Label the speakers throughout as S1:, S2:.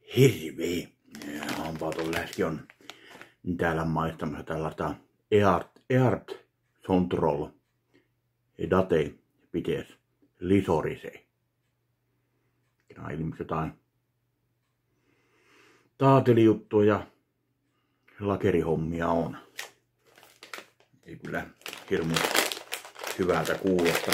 S1: hirveä hampaaton läski on täällä maistamassa tällaista Eart Sontrol Date Pites Lisorise. Nämä on ilmeisesti jotain taatelijuttuja ja lakerihommia on. Ei kyllä hirmu hyvältä kuulosta.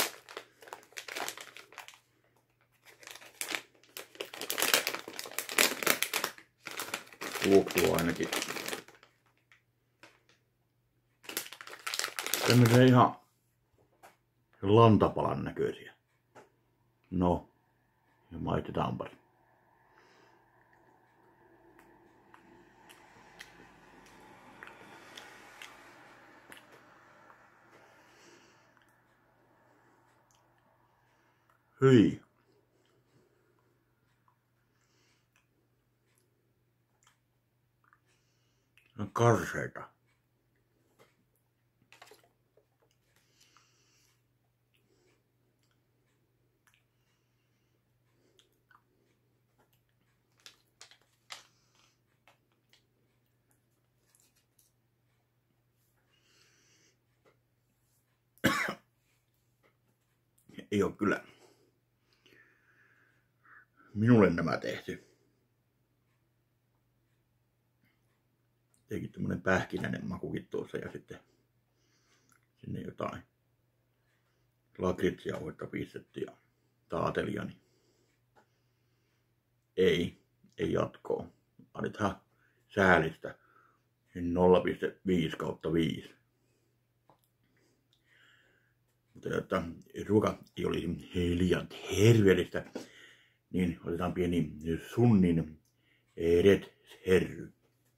S1: Tuoksuu ainakin tämmöisiä ihan lantapalan näköisiä. No, ja maistetaanpa. Hyi. No karseita. Ei oo kyllä minulle nämä tehty. Teikin tämmönen pähkinäinen makukin tuossa ja sitten sinne jotain lakritsjauhetta pistetty ja taatelia, niin ei jatkoa. Annetaan säälistä 0,5/5. Mutta jotta ruoka ei olisi liian terveellistä, niin otetaan pieni Sunnin Red Herry.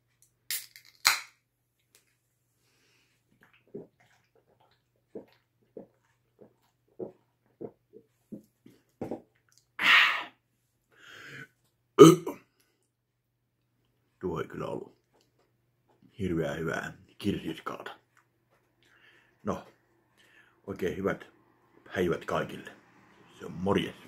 S1: Tuo ei kyllä ollut hirveän hyvää kirsiskaata. No, oikein hyvät päivät kaikille. Se on morjes.